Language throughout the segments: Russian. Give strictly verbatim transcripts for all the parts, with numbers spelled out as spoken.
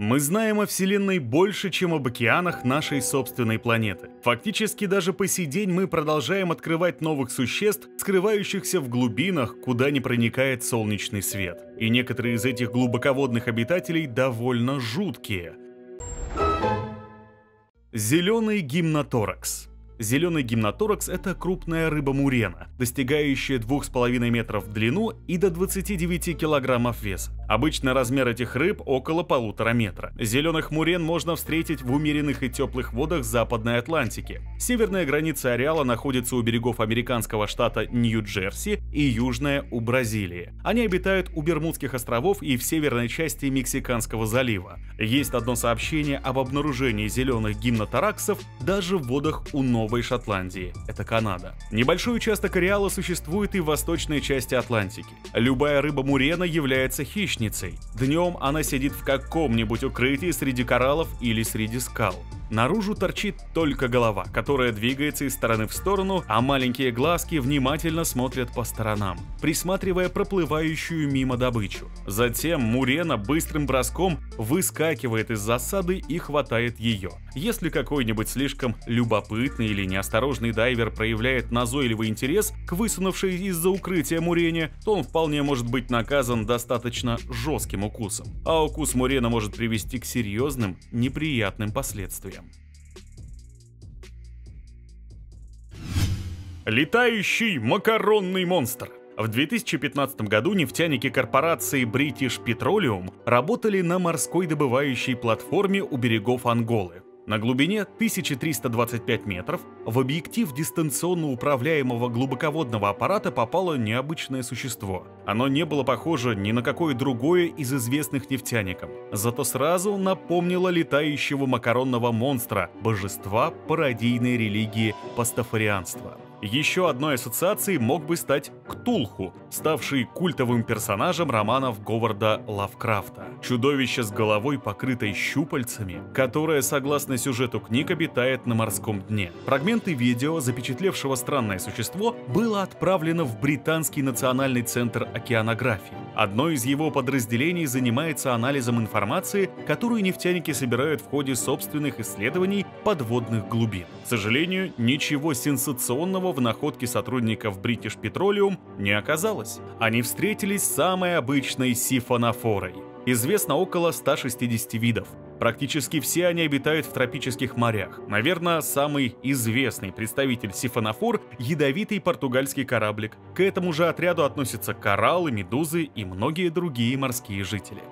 Мы знаем о Вселенной больше, чем об океанах нашей собственной планеты. Фактически даже по сей день мы продолжаем открывать новых существ, скрывающихся в глубинах, куда не проникает солнечный свет. И некоторые из этих глубоководных обитателей довольно жуткие. Зеленый гимноторакс. Зеленый гимноторакс — это крупная рыба-мурена, достигающая двух с половиной метров в длину и до двадцати девяти килограммов веса. Обычно размер этих рыб около полутора метра. Зеленых мурен можно встретить в умеренных и теплых водах Западной Атлантики. Северная граница ареала находится у берегов американского штата Нью-Джерси и южная у Бразилии. Они обитают у Бермудских островов и в северной части Мексиканского залива. Есть одно сообщение об обнаружении зеленых гимнотораксов даже в водах у Новой Шотландии. Это Канада. Небольшой участок ареала существует и в восточной части Атлантики. Любая рыба-мурена является хищницей. Днем она сидит в каком-нибудь укрытии среди кораллов или среди скал. Наружу торчит только голова, которая двигается из стороны в сторону, а маленькие глазки внимательно смотрят по сторонам, присматривая проплывающую мимо добычу. Затем мурена быстрым броском выскакивает из засады и хватает ее. Если какой-нибудь слишком любопытный или неосторожный дайвер проявляет назойливый интерес к высунувшей из-за укрытия мурене, то он вполне может быть наказан достаточно жестким укусом. А укус мурена может привести к серьезным, неприятным последствиям. Летающий макаронный монстр. В две тысячи пятнадцатом году нефтяники корпорации British Petroleum работали на морской добывающей платформе у берегов Анголы. На глубине тысяча триста двадцать пять метров в объектив дистанционно управляемого глубоководного аппарата попало необычное существо. Оно не было похоже ни на какое другое из известных нефтяникам, зато сразу напомнило летающего макаронного монстра, божества пародийной религии пастафарианства. Еще одной ассоциацией мог бы стать Ктулху, ставший культовым персонажем романов Говарда Лавкрафта. Чудовище с головой, покрытой щупальцами, которое, согласно сюжету книг, обитает на морском дне. Фрагменты видео, запечатлевшего странное существо, было отправлено в Британский национальный центр океанографии. Одно из его подразделений занимается анализом информации, которую нефтяники собирают в ходе собственных исследований подводных глубин. К сожалению, ничего сенсационного в находке сотрудников British Petroleum не оказалось. Они встретились с самой обычной сифонофорой. Известно около ста шестидесяти видов. Практически все они обитают в тропических морях. Наверное, самый известный представитель сифонофор – ядовитый португальский кораблик. К этому же отряду относятся кораллы, медузы и многие другие морские жители.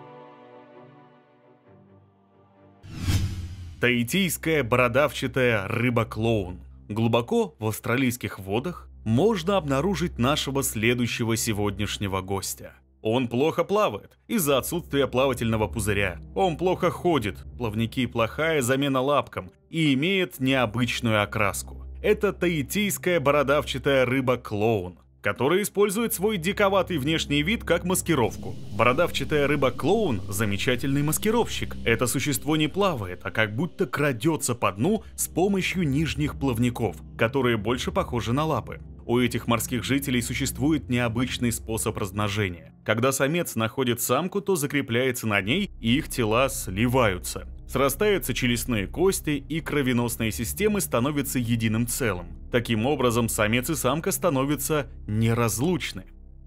Таитийская бородавчатая рыба-клоун. Глубоко в австралийских водах можно обнаружить нашего следующего сегодняшнего гостя. Он плохо плавает из-за отсутствия плавательного пузыря. Он плохо ходит, плавники плохая замена лапкам, и имеет необычную окраску. Это таитийская бородавчатая рыба-клоун, которая использует свой диковатый внешний вид как маскировку. Бородавчатая рыба-клоун – замечательный маскировщик. Это существо не плавает, а как будто крадется по дну с помощью нижних плавников, которые больше похожи на лапы. У этих морских жителей существует необычный способ размножения. Когда самец находит самку, то закрепляется на ней, и их тела сливаются. Срастаются челюстные кости, и кровеносные системы становятся единым целым. Таким образом, самец и самка становятся неразлучны.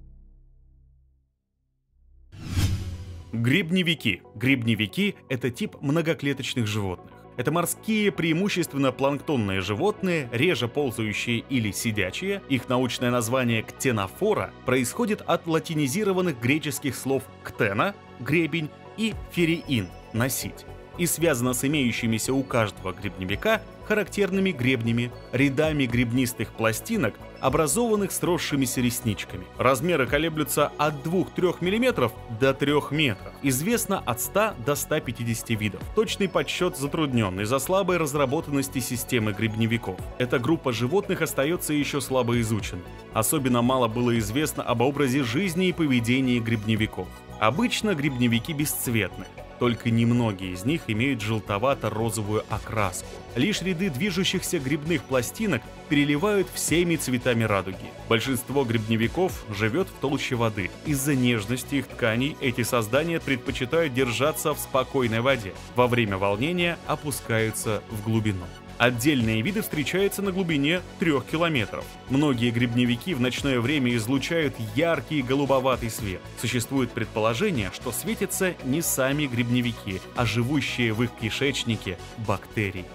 Грибневики. Грибневики – это тип многоклеточных животных. Это морские, преимущественно планктонные животные, реже ползающие или сидячие. Их научное название ктенофора происходит от латинизированных греческих слов «ктена» – гребень и «фериин» – носить, и связано с имеющимися у каждого грибневика характерными гребнями, рядами гребнистых пластинок, образованных сросшимися ресничками. Размеры колеблются от двух-трёх миллиметров до трёх метров. Известно от ста до ста пятидесяти видов. Точный подсчет затруднен из-за слабой разработанности системы грибневиков. Эта группа животных остается еще слабо изученной. Особенно мало было известно об образе жизни и поведении грибневиков. Обычно грибневики бесцветны. Только немногие из них имеют желтовато-розовую окраску. Лишь ряды движущихся грибных пластинок переливают всеми цветами радуги. Большинство грибневиков живет в толще воды. Из-за нежности их тканей эти создания предпочитают держаться в спокойной воде. Во время волнения опускаются в глубину. Отдельные виды встречаются на глубине трех километров. Многие грибневики в ночное время излучают яркий голубоватый свет. Существует предположение, что светятся не сами грибневики, а живущие в их кишечнике бактерии.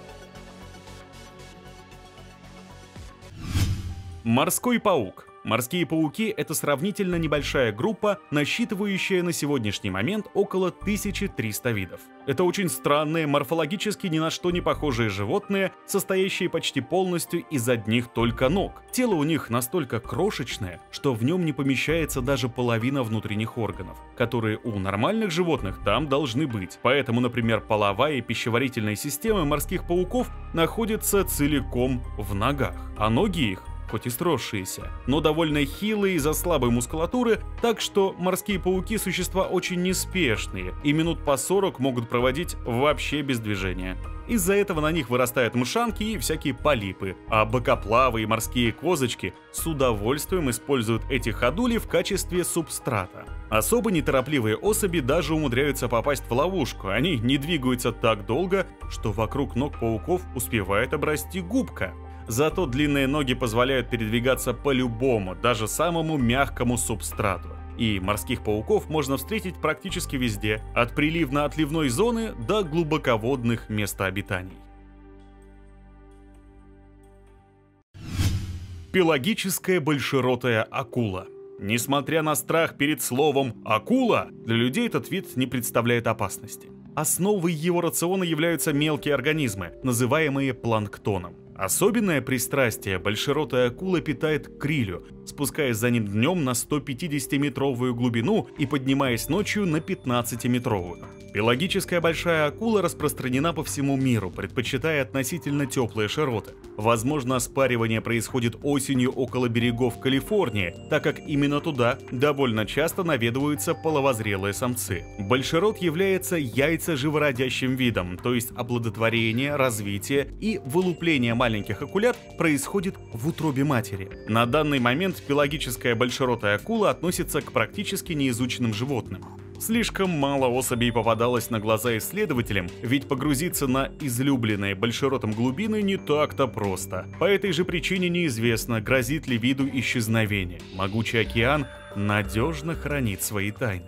Морской паук. Морские пауки — это сравнительно небольшая группа, насчитывающая на сегодняшний момент около тысячи трёхсот видов. Это очень странные, морфологически ни на что не похожие животные, состоящие почти полностью из одних только ног. Тело у них настолько крошечное, что в нем не помещается даже половина внутренних органов, которые у нормальных животных там должны быть. Поэтому, например, половая и пищеварительная системы морских пауков находятся целиком в ногах, а ноги их хоть и сросшиеся, но довольно хилые из-за слабой мускулатуры, так что морские пауки — существа очень неспешные и минут по сорок могут проводить вообще без движения. Из-за этого на них вырастают мшанки и всякие полипы, а бокоплавы и морские козочки с удовольствием используют эти ходули в качестве субстрата. Особо неторопливые особи даже умудряются попасть в ловушку, они не двигаются так долго, что вокруг ног пауков успевает обрасти губка. Зато длинные ноги позволяют передвигаться по любому, даже самому мягкому субстрату. И морских пауков можно встретить практически везде, от приливно-отливной зоны до глубоководных мест обитаний. Пелагическая большеротая акула. Несмотря на страх перед словом «акула», для людей этот вид не представляет опасности. Основой его рациона являются мелкие организмы, называемые планктоном. Особенное пристрастие большеротая акула питает к крилю, спускаясь за ним днем на сто пятидесятиметровую глубину и поднимаясь ночью на пятнадцатиметровую. Пелагическая большая акула распространена по всему миру, предпочитая относительно теплые широты. Возможно, спаривание происходит осенью около берегов Калифорнии, так как именно туда довольно часто наведываются половозрелые самцы. Большерот является яйцеживородящим видом, то есть оплодотворение, развитие и вылупление маленьких акулят происходит в утробе матери. На данный момент пелагическая большеротая акула относится к практически неизученным животным. Слишком мало особей попадалось на глаза исследователям, ведь погрузиться на излюбленные большеротом глубины не так-то просто. По этой же причине неизвестно, грозит ли виду исчезновение. Могучий океан надежно хранит свои тайны.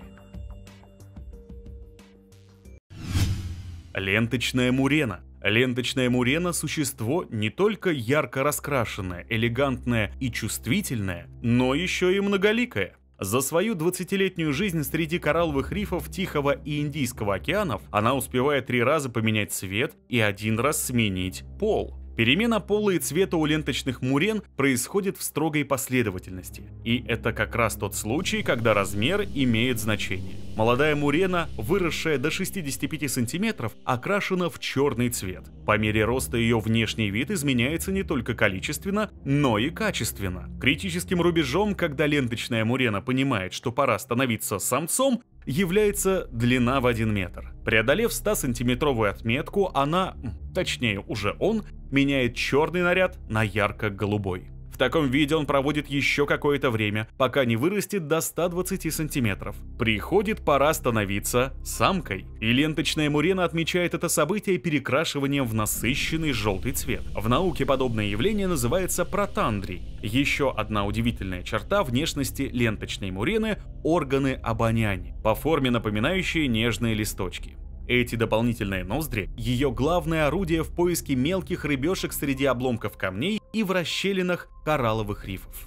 Ленточная мурена. Ленточная мурена – существо не только ярко раскрашенное, элегантное и чувствительное, но еще и многоликое. За свою двадцатилетнюю жизнь среди коралловых рифов Тихого и Индийского океанов она успевает три раза поменять цвет и один раз сменить пол. Перемена пола и цвета у ленточных мурен происходит в строгой последовательности. И это как раз тот случай, когда размер имеет значение. Молодая мурена, выросшая до шестидесяти пяти сантиметров, окрашена в черный цвет. По мере роста ее внешний вид изменяется не только количественно, но и качественно. Критическим рубежом, когда ленточная мурена понимает, что пора становиться самцом, является длина в один метр. Преодолев стосантиметровую отметку, она, точнее уже он, меняет черный наряд на ярко-голубой. В таком виде он проводит еще какое-то время, пока не вырастет до ста двадцати сантиметров. Приходит пора становиться самкой. И ленточная мурена отмечает это событие перекрашиванием в насыщенный желтый цвет. В науке подобное явление называется протандрией. Еще одна удивительная черта внешности ленточной мурены – органы обоняния, по форме напоминающие нежные листочки. Эти дополнительные ноздри – ее главное орудие в поиске мелких рыбешек среди обломков камней и в расщелинах коралловых рифов.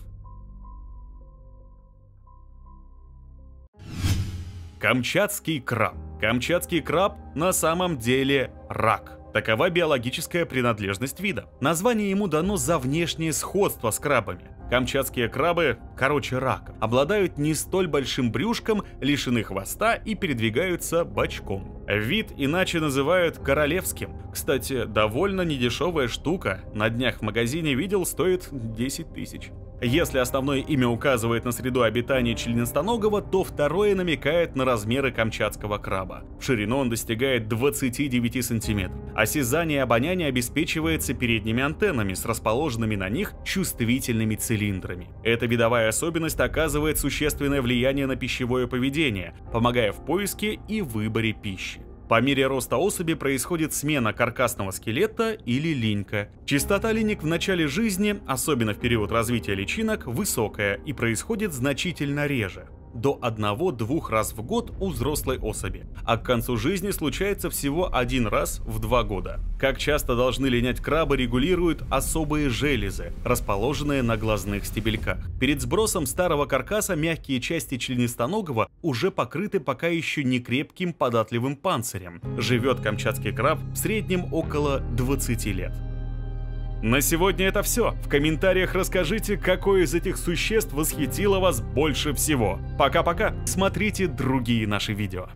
Камчатский краб. Камчатский краб на самом деле рак. Такова биологическая принадлежность вида. Название ему дано за внешнее сходство с крабами. Камчатские крабы, короче раком, обладают не столь большим брюшком, лишены хвоста и передвигаются бочком. Вид иначе называют королевским. Кстати, довольно недешевая штука. На днях в магазине видел, стоит десять тысяч. Если основное имя указывает на среду обитания членистоногого, то второе намекает на размеры камчатского краба. В ширину он достигает двадцати девяти сантиметров. Осязание и обоняние обеспечивается передними антеннами с расположенными на них чувствительными цилиндрами. Эта видовая особенность оказывает существенное влияние на пищевое поведение, помогая в поиске и выборе пищи. По мере роста особи происходит смена каркасного скелета или линька. Частота линек в начале жизни, особенно в период развития личинок, высокая и происходит значительно реже. До одного-двух раз в год у взрослой особи, а к концу жизни случается всего один раз в два года. Как часто должны линять крабы, регулируют особые железы, расположенные на глазных стебельках. Перед сбросом старого каркаса мягкие части членистоногого уже покрыты пока еще не крепким податливым панцирем. Живет камчатский краб в среднем около двадцати лет. На сегодня это все. В комментариях расскажите, какое из этих существ восхитило вас больше всего. Пока-пока. Смотрите другие наши видео.